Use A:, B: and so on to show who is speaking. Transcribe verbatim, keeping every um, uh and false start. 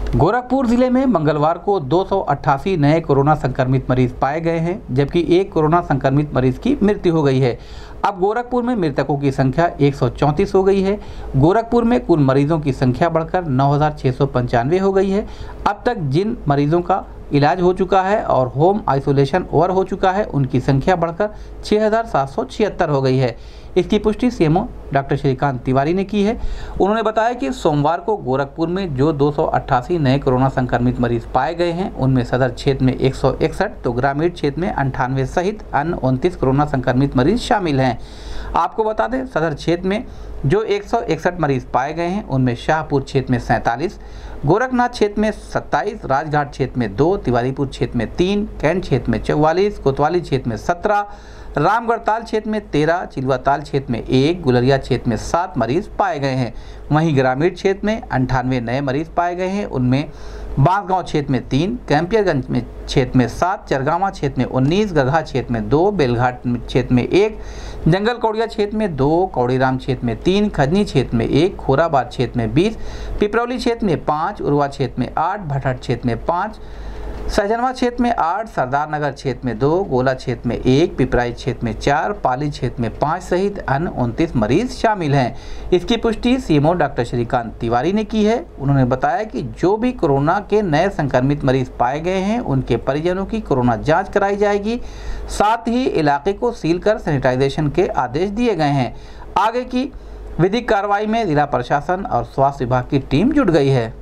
A: गोरखपुर जिले में मंगलवार को दो सौ अट्ठासी नए कोरोना संक्रमित मरीज पाए गए हैं, जबकि एक कोरोना संक्रमित मरीज की मृत्यु हो गई है। अब गोरखपुर में मृतकों की संख्या एक सौ चौंतीस हो गई है। गोरखपुर में कुल मरीजों की संख्या बढ़कर नौ हज़ार छः सौ पंचानवे हो गई है। अब तक जिन मरीजों का इलाज हो चुका है और होम आइसोलेशन ओवर हो चुका है, उनकी संख्या बढ़कर छः हज़ार सात सौ छिहत्तर हो गई है। इसकी पुष्टि सीएमओ डॉक्टर श्रीकांत तिवारी ने की है। उन्होंने बताया कि सोमवार को गोरखपुर में जो दो सौ अट्ठासी नए कोरोना संक्रमित मरीज पाए गए हैं, उनमें सदर क्षेत्र में एक सौ इकसठ तो ग्रामीण क्षेत्र में अंठानवे सहित अन्य उनतीस कोरोना संक्रमित मरीज शामिल हैं। आपको बता दें, सदर क्षेत्र में जो एक सौ इकसठ मरीज पाए गए हैं, उनमें शाहपुर क्षेत्र में सैंतालीस, गोरखनाथ क्षेत्र में सत्ताईस, राजघाट क्षेत्र में दो, तिवारीपुर क्षेत्र में तीन, कैंट क्षेत्र में चौवालीस, कोतवाली क्षेत्र में सत्रह, रामगढ़ताल क्षेत्र में तेरह, चिलवाताल क्षेत्र में एक, गुलरिया क्षेत्र में सात मरीज पाए गए हैं। वहीं ग्रामीण क्षेत्र में अंठानवे नए मरीज पाए गए हैं। उनमें बांसगांव क्षेत्र में तीन, कैंपियरगंज में क्षेत्र में सात, चरगामा क्षेत्र में उन्नीस, गगहा क्षेत्र में दो, बेलघाट क्षेत्र में एक, जंगल कौड़िया क्षेत्र में दो, कौड़ीराम क्षेत्र में तीन, खजनी क्षेत्र में एक, खोराबाद क्षेत्र में बीस, पिपरौली क्षेत्र में पाँच, उरवा क्षेत्र में आठ, भटहट क्षेत्र में पाँच, सहजनवा क्षेत्र में आठ, सरदार नगर क्षेत्र में दो, गोला क्षेत्र में एक, पिपराई क्षेत्र में चार, पाली क्षेत्र में पाँच सहित अन्य उनतीस मरीज शामिल हैं। इसकी पुष्टि सीएमओ डॉक्टर श्रीकांत तिवारी ने की है। उन्होंने बताया कि जो भी कोरोना के नए संक्रमित मरीज पाए गए हैं, उनके परिजनों की कोरोना जांच कराई जाएगी। साथ ही इलाके को सील कर सैनिटाइजेशन के आदेश दिए गए हैं। आगे की विधिक कार्रवाई में जिला प्रशासन और स्वास्थ्य विभाग की टीम जुट गई है।